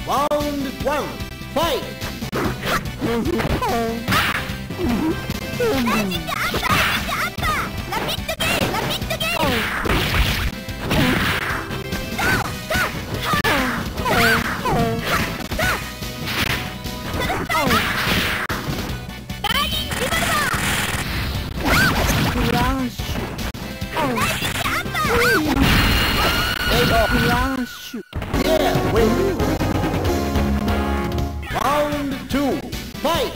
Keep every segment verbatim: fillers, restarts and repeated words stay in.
Round one, fight! Flash! Yeah, win! Round two, fight!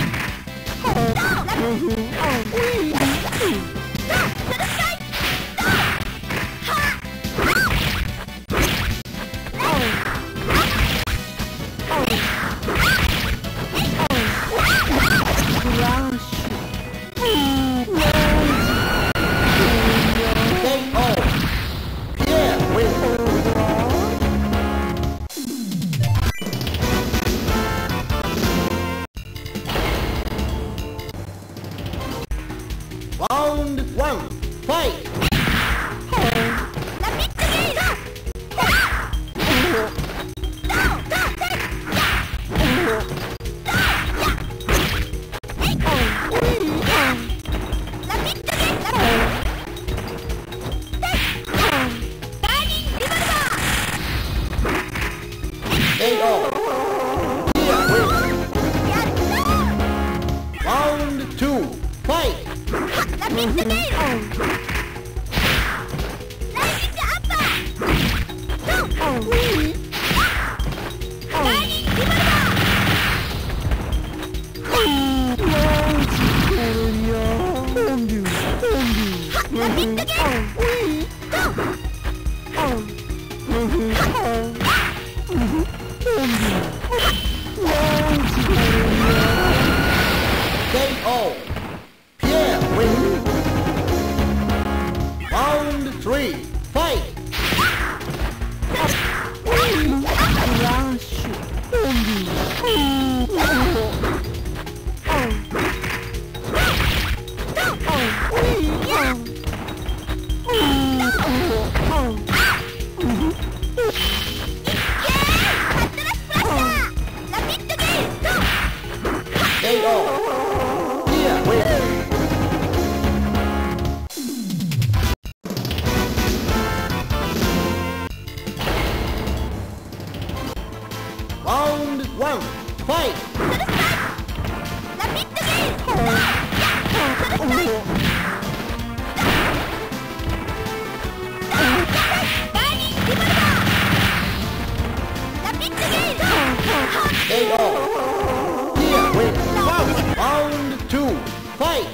Round one, fight! K O. Round two, fight! K O. Pierre wins. Round three, fight! K O. Pierre wins. Round one, fight! K O. Pierre wins. Round two, fight!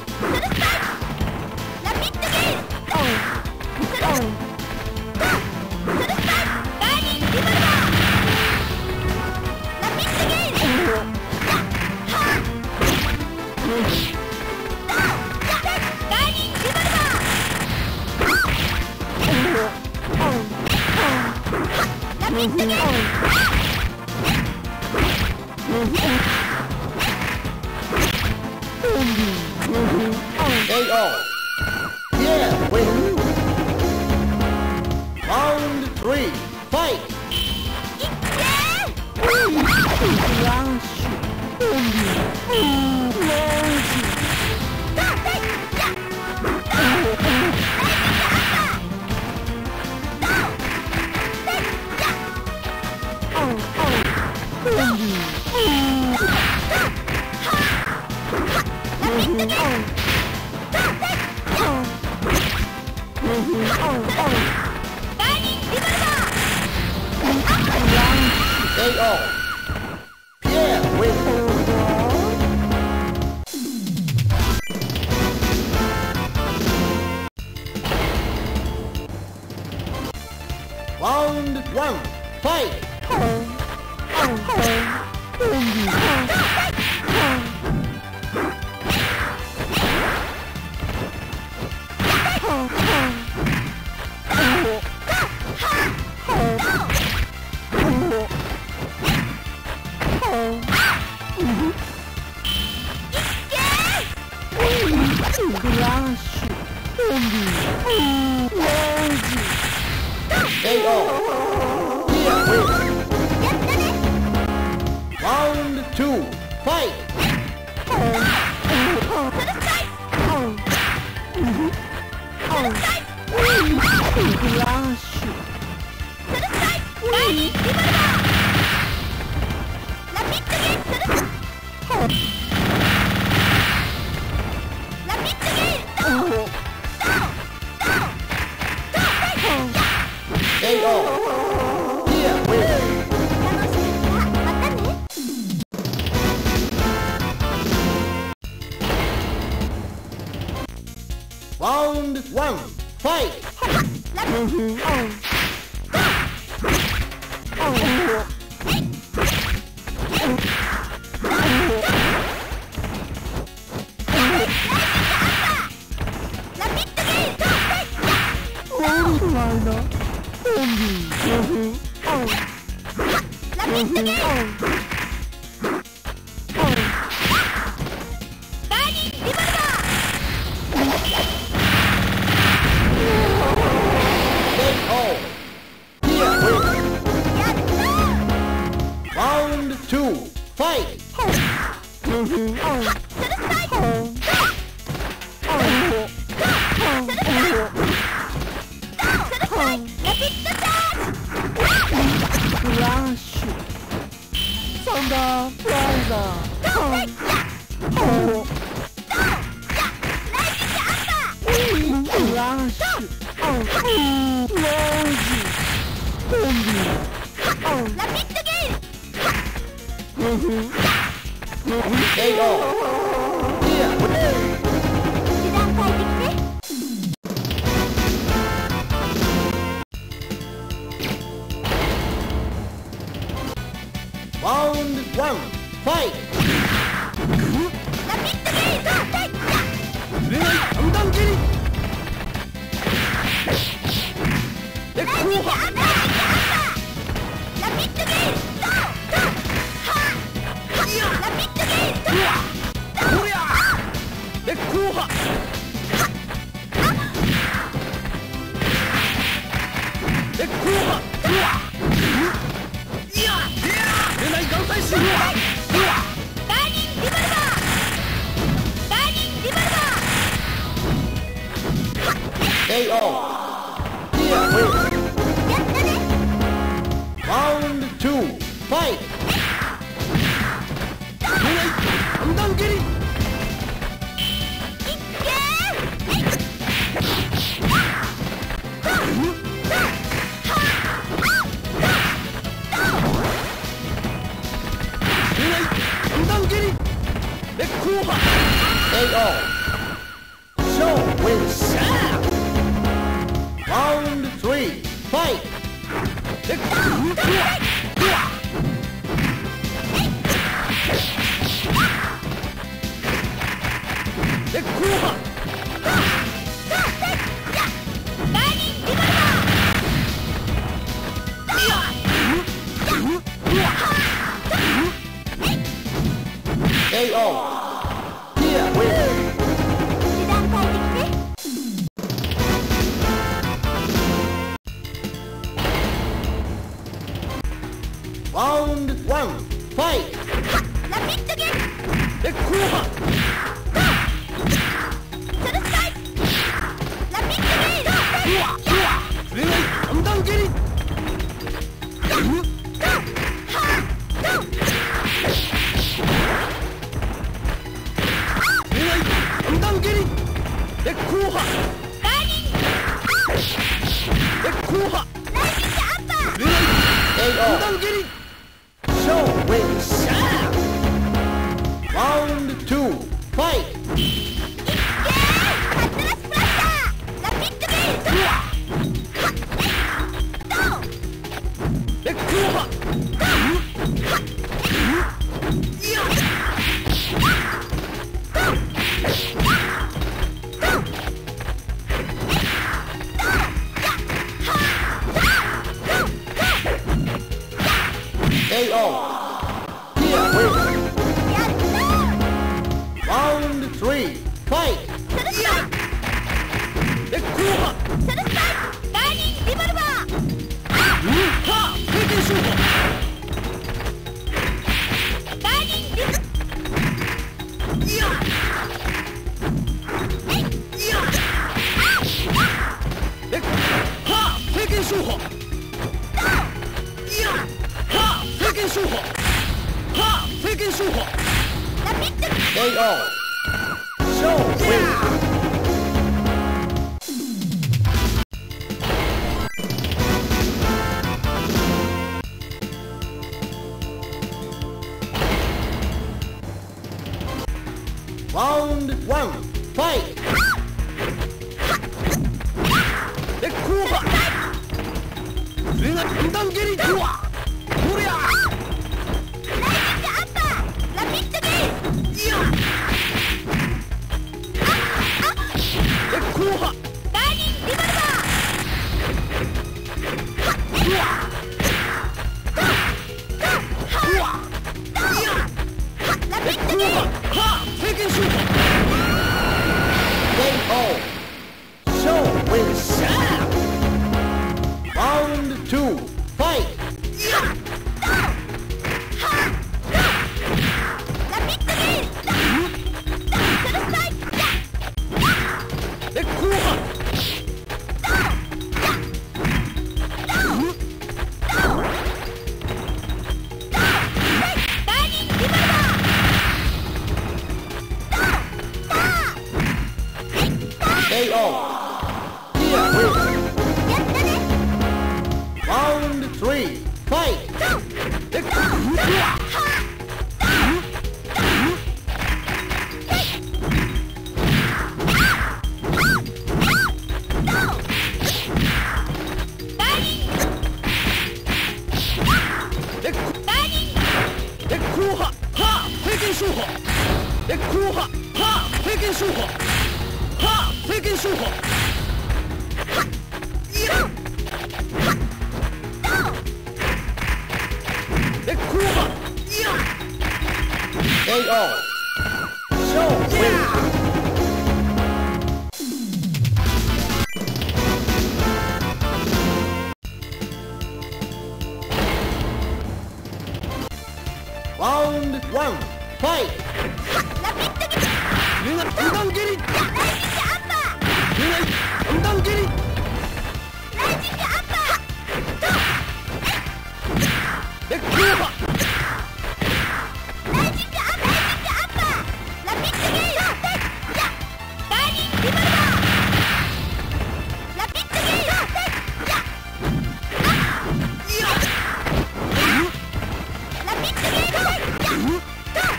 K O. Yeah, win. Round three, fight! K O. Pierre wins. Round one, fight! K O. Pierre wins. fight! Round two, fight! Flash! Thunder! Riser! Flash! K O! Round one, fight! K O! Here wins! Round two, fight! K O! Show wins! Round three, fight! K O! Here wins! Round one, fight! K O! Show wins! Round two, fight! K O! Here wins! Round three, fight! K O! Show wins! Round one, fight! 断蹴りだ。こりゃライジングアッパーラピッドゲーいやえ後半ガーディンリボルバーうわうわいやラピえッドゲー後半は経験シュートケーオー Show wins Round two Fight ラピッドゲーフルスパイクえ後半ガーディンリボルバーケーオー Here wins やったね Round three Fight えうわえこえ後半は経験シュートえ後半は経験シュートは経験シュートいやえ後半いやケーオー Show wins Round one Fight ラピッドゲー目が断断蹴りライジングアッパー目が断断蹴りライジングアッパえ後半ーライジングアッパーライジングアッパーラピッドゲーガーディンリボルバーラピッドゲーいやラピッドゲーガーディンリボルバー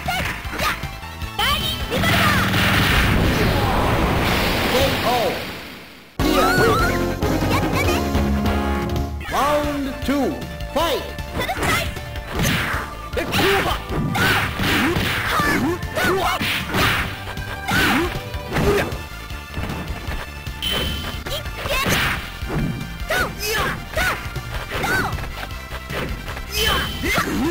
ケーオー Here wins やったね Round two Fight フルスパイクえ後半うわうやいけドンいやドンいやえラピッ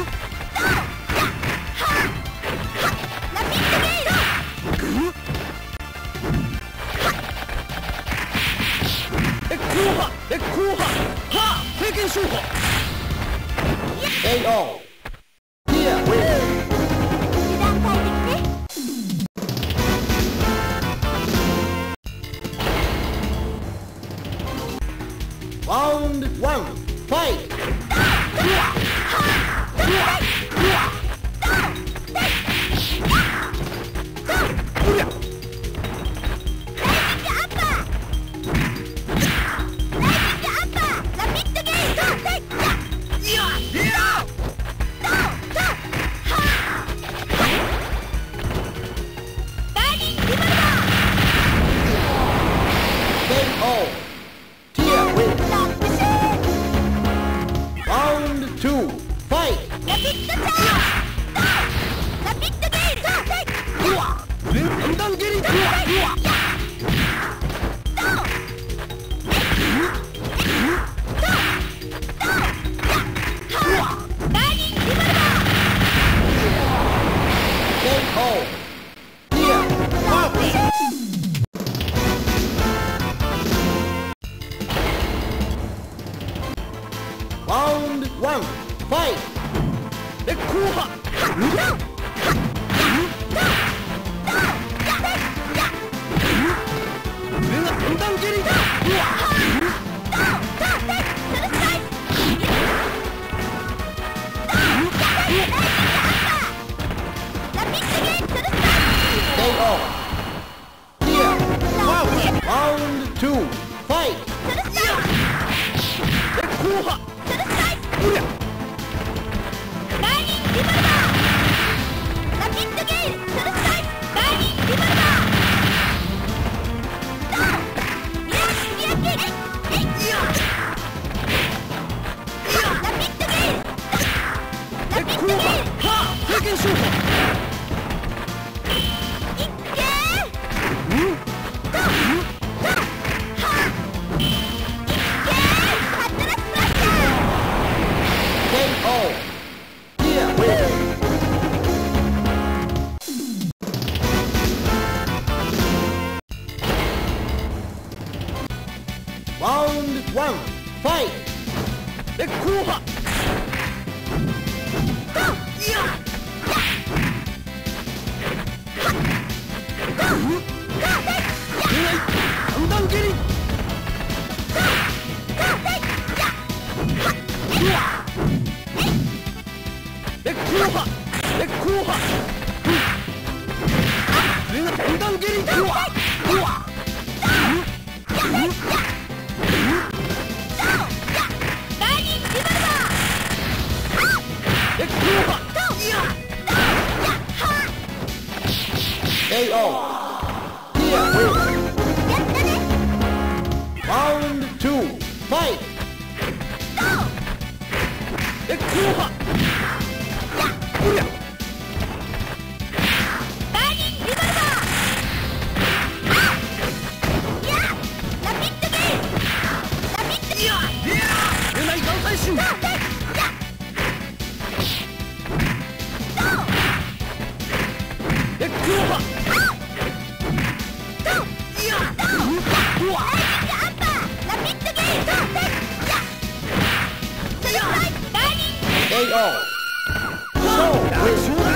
ドゲーえ後半え後半は経験シュートケーオー Here wins 油断大敵ね Round one Fight うやライジングアッパーライジングアッパーラピッドゲーいやいやガーディンリボルバケーオー Here wins ーラップシュー Round two Fight ラピッドチャーラピッドゲーうわ連弾蹴りうわうわガーディンリボルバケーオー Here ーラップシュー Round one Fight え後半うわ目が断断蹴りうわラピッドゲーフルスパイクケーオー Here Round two Fight フルスパイクえ後半フルスパイクうやガーディンリボルバーラピッドゲーフルスパイクガーディンリボルバードンよしやってえいえいラピッ烈光波は平均勝負いっけーうんととはいっけーカットラスプラッシャーケーオー Here win Round one Fight 烈光波といやととうない三段蹴り烈光波烈光波それが三段蹴りうわうわ烈光波いやケーオー Here win Round two Fight 烈光波うりゃいやいや出ない岩砕心烈光波いやうわケーオー So 楽 win 勝だ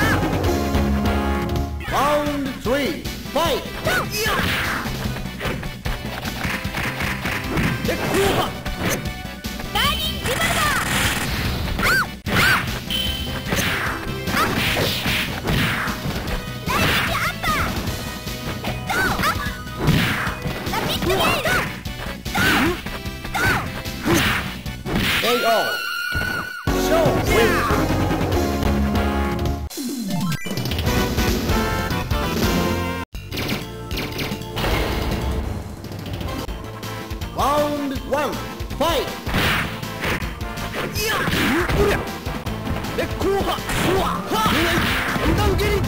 Round three Fight いや烈光波ケーオー So win Round one Fight いやうりゃ烈光波うわは出ない三段蹴り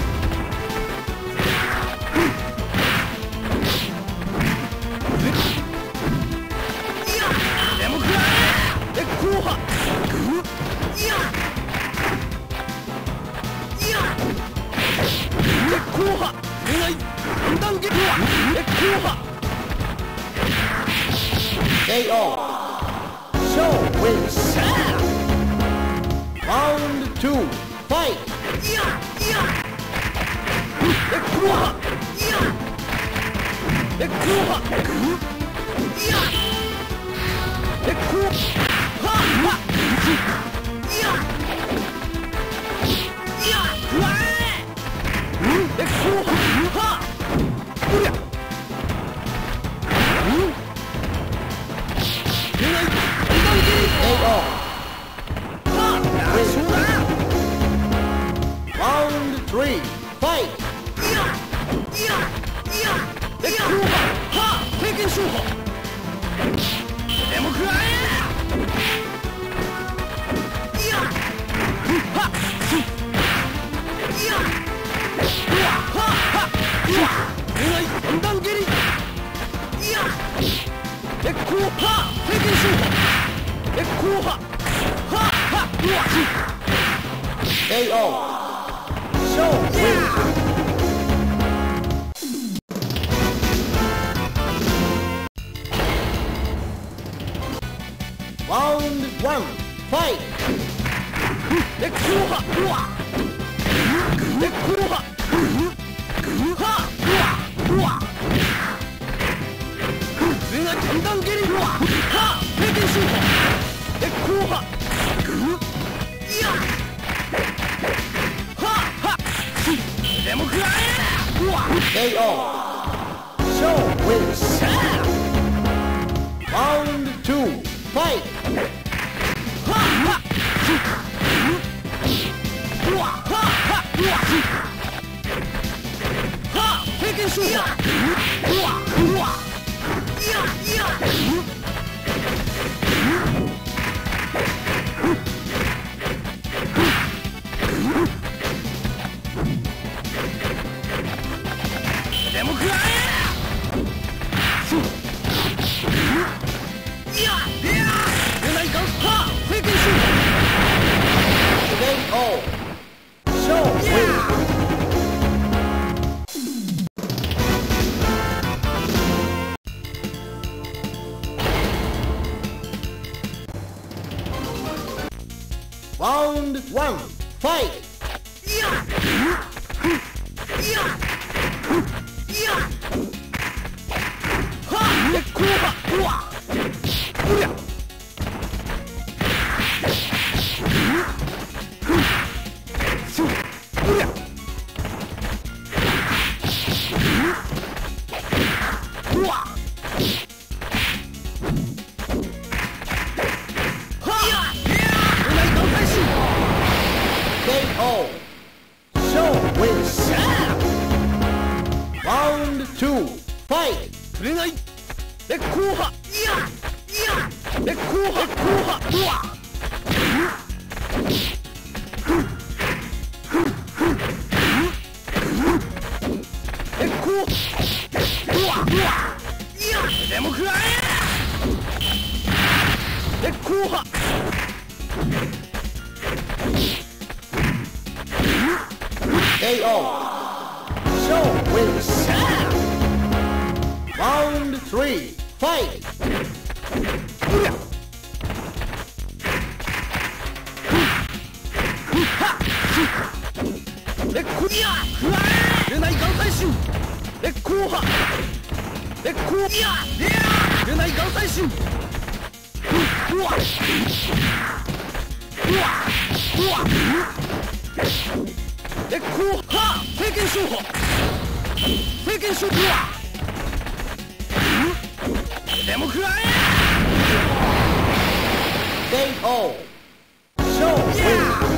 いやでも食らえ烈光波いやいや烈光波出ない三段蹴りうわ烈光波ケーオー So win さあ Round two Fight いやいや烈光波いや烈光波いや烈光波はいやいやうわえ烈光波はうりゃうん出ない二段蹴りケーオーは楽勝だ Round three Fight いやいやいや烈光波は平均勝負でも食らえいやはいやうわははうわ出ない三段蹴りいや烈光波平均勝負烈光波ははうわケーオー So win Round one Fight 烈光波うわ烈光波はうわうわ上が三段蹴りうわは平均勝負烈光波いやははでも食らえうわケーオー So win さあ Round two Fight ははうわははうわは平均勝負うわうわいやいや Round one, fight! いやいやいやはでこうはうわうりゃしゅうりゃうわケーオー! Show wins! Round two, fight! 触れないでこうはいやいやでこうはこうはうわでこううわうわいやでも食らえでこうはケーオー! Show wins! Round three, fight! うりゃでこいや食らえ触れない眼帯心でこうはでこういや触れない眼帯心うわうわうわでこうは聖剣商法聖剣商法はでも食らえケーオー! Show wins!